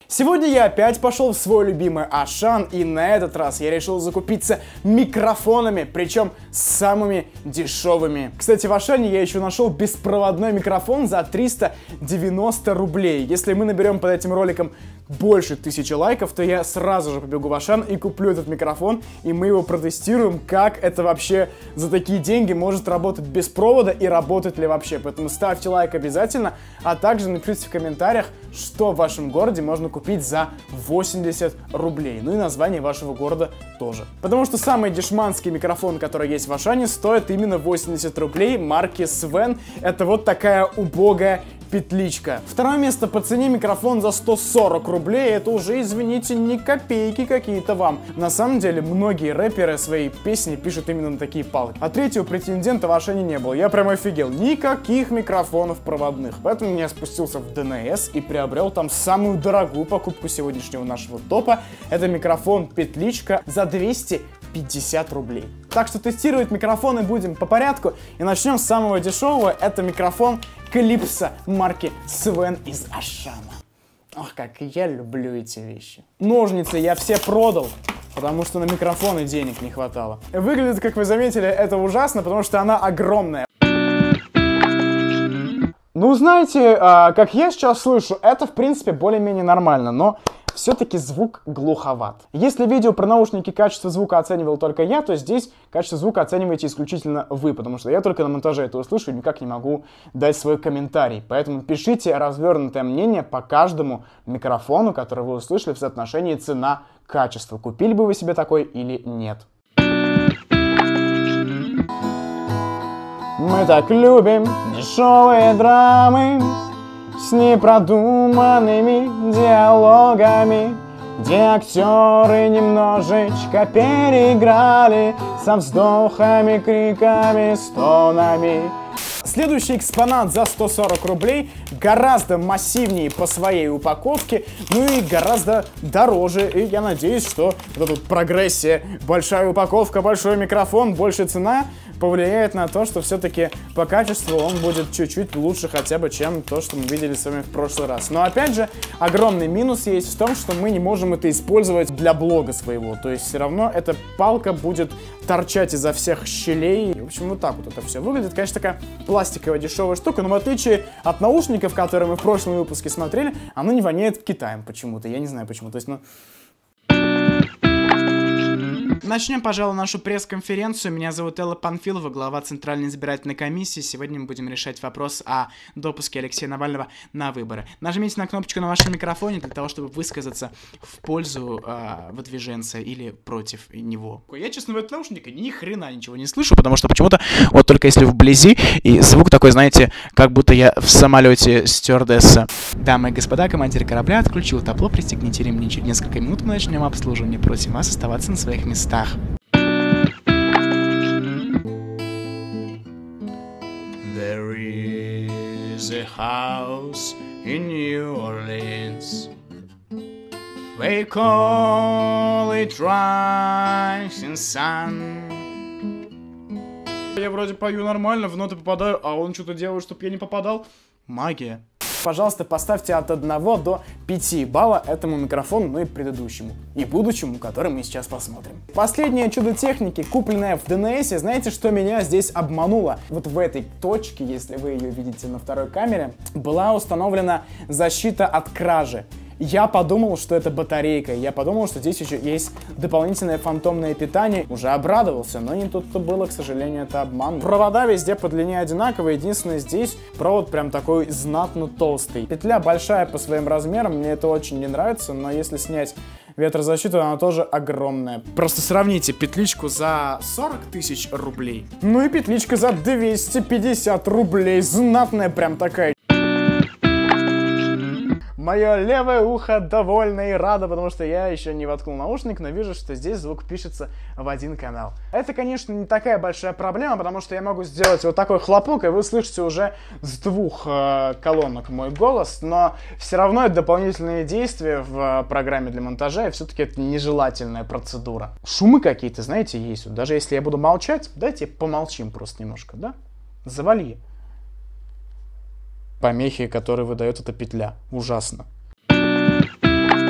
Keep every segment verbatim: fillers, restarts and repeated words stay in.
Сегодня я опять пошел в свой любимый Ашан, и на этот раз я решил закупиться микрофонами, причем самыми дешевыми. Кстати, в Ашане я еще нашел беспроводной микрофон за триста девяносто рублей. Если мы наберем под этим роликом больше тысячи лайков, то я сразу же побегу в Ашан и куплю этот микрофон, и мы его протестируем, как это вообще за такие деньги может работать без провода и работает ли вообще. Поэтому ставьте лайк обязательно, а также напишите в комментариях, что в вашем городе можно купить за восемьдесят рублей. Ну и название вашего города тоже. Потому что самый дешманский микрофон, который есть в Ашане, стоит именно восемьдесят рублей марки Свен. Это вот такая убогая петличка. Второе место по цене микрофон за сто сорок рублей. Это уже, извините, не копейки какие-то вам. На самом деле, многие рэперы свои песни пишут именно на такие палки. А третьего претендента в Ашане не было. Я прям офигел. Никаких микрофонов проводных. Поэтому я спустился в ДНС и приобрел там самую дорогую покупку сегодняшнего нашего топа. Это микрофон петличка за двести пятьдесят рублей. Так что тестировать микрофоны будем по порядку. И начнем с самого дешевого. Это микрофон Calypso марки Свен из Ашана. Ох, как я люблю эти вещи. Ножницы я все продал, потому что на микрофоны денег не хватало. Выглядит, как вы заметили, это ужасно, потому что она огромная. Ну, знаете, как я сейчас слышу, это, в принципе, более-менее нормально, но все-таки звук глуховат. Если видео про наушники качество звука оценивал только я, то здесь качество звука оцениваете исключительно вы, потому что я только на монтаже это услышу и никак не могу дать свой комментарий. Поэтому пишите развернутое мнение по каждому микрофону, который вы услышали в соотношении цена-качество. Купили бы вы себе такой или нет? Мы так любим дешевые драмы с непродуманными диалогами, где актеры немножечко переиграли со вздохами, криками, стонами. Следующий экспонат за сто сорок рублей гораздо массивнее по своей упаковке, ну и гораздо дороже. И я надеюсь, что вот эта прогрессия, большая упаковка, большой микрофон, большая цена повлияет на то, что все-таки по качеству он будет чуть-чуть лучше хотя бы, чем то, что мы видели с вами в прошлый раз. Но опять же, огромный минус есть в том, что мы не можем это использовать для блога своего. То есть все равно эта палка будет торчать изо всех щелей. В общем, вот так вот это все выглядит. Конечно, такая пластиковая дешевая штука, но в отличие от наушников, которые мы в прошлом выпуске смотрели, оно не воняет Китаем почему-то. Я не знаю почему. То есть, ну... Начнем, пожалуй, нашу пресс-конференцию. Меня зовут Элла Панфилова, глава Центральной избирательной комиссии. Сегодня мы будем решать вопрос о допуске Алексея Навального на выборы. Нажмите на кнопочку на вашем микрофоне для того, чтобы высказаться в пользу э, выдвиженца или против него. Я, честно, в этот наушник ни хрена ничего не слышу, потому что почему-то вот только если вблизи, и звук такой, знаете, как будто я в самолете стюардесса. Дамы и господа, командир корабля отключил табло, пристегните ремни. Через несколько минут мы начнем обслуживание. Просим вас оставаться на своих местах. There is a house in New Orleans. They call it Rising Sun. Я вроде пою нормально, в ноты попадаю, а он что-то делает, чтобы я не попадал. Магия. Пожалуйста, поставьте от одного до пяти балла этому микрофону, ну и предыдущему, и будущему, который мы сейчас посмотрим. Последнее чудо техники, купленное в ДНСе, знаете, что меня здесь обмануло? Вот в этой точке, если вы ее видите на второй камере, была установлена защита от кражи. Я подумал, что это батарейка, я подумал, что здесь еще есть дополнительное фантомное питание. Уже обрадовался, но не тут-то было, к сожалению, это обман. Провода везде по длине одинаковые, единственное, здесь провод прям такой знатно толстый. Петля большая по своим размерам, мне это очень не нравится, но если снять ветрозащиту, она тоже огромная. Просто сравните петличку за сорок тысяч рублей, ну и петличка за двести пятьдесят рублей, знатная прям такая. Мое левое ухо довольно и радо, потому что я еще не воткнул наушник, но вижу, что здесь звук пишется в один канал. Это, конечно, не такая большая проблема, потому что я могу сделать вот такой хлопок, и вы слышите уже с двух э, колонок мой голос, но все равно это дополнительные действия в э, программе для монтажа, и все-таки это нежелательная процедура. Шумы какие-то, знаете, есть. Вот даже если я буду молчать, давайте помолчим просто немножко, да? Завали. Помехи, которые выдает эта петля. Ужасно.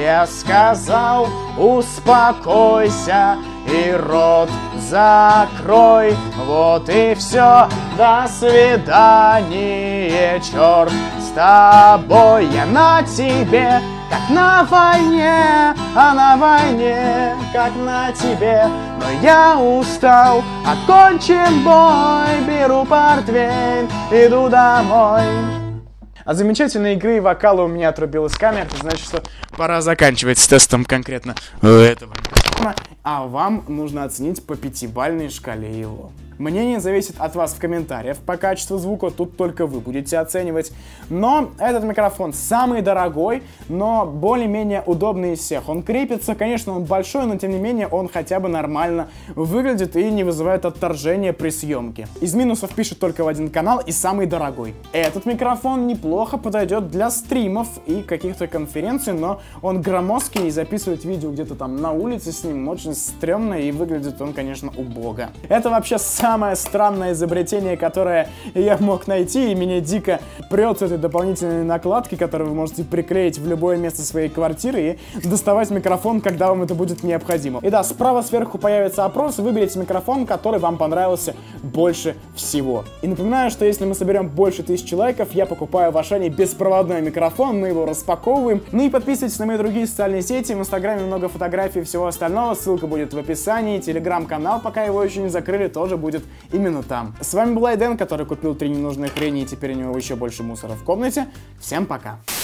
Я сказал, успокойся и рот закрой. Вот и все, до свидания, черт с тобой. Я на тебе, как на войне, а на войне, как на тебе. Но я устал, окончен бой, беру портвейн, иду домой. От замечательной игры и вокала у меня отрубилась камера, это значит, что пора заканчивать с тестом конкретно этого. А вам нужно оценить по пятибалльной шкале его. Мнение зависит от вас в комментариях. По качеству звука тут только вы будете оценивать. Но этот микрофон самый дорогой, но более-менее удобный из всех. Он крепится, конечно, он большой, но тем не менее он хотя бы нормально выглядит и не вызывает отторжения при съемке. Из минусов пишет только в один канал и самый дорогой. Этот микрофон неплохо подойдет для стримов и каких-то конференций, но он громоздкий и записывать видео где-то там на улице с ним очень стрёмно и выглядит он, конечно, убого. Это вообще самое странное изобретение, которое я мог найти, и меня дико прет с этой дополнительной накладки, которую вы можете приклеить в любое место своей квартиры и доставать микрофон, когда вам это будет необходимо. И да, справа сверху появится опрос, выберите микрофон, который вам понравился больше всего. И напоминаю, что если мы соберем больше тысячи лайков, я покупаю в Ашане беспроводной микрофон, мы его распаковываем. Ну и подписывайтесь на мои другие социальные сети, в инстаграме много фотографий и всего остального, ссылка будет в описании, телеграм-канал, пока его еще не закрыли, тоже будет именно там. С вами был Айден, который купил три ненужные хрени, и теперь у него еще больше мусора в комнате. Всем пока!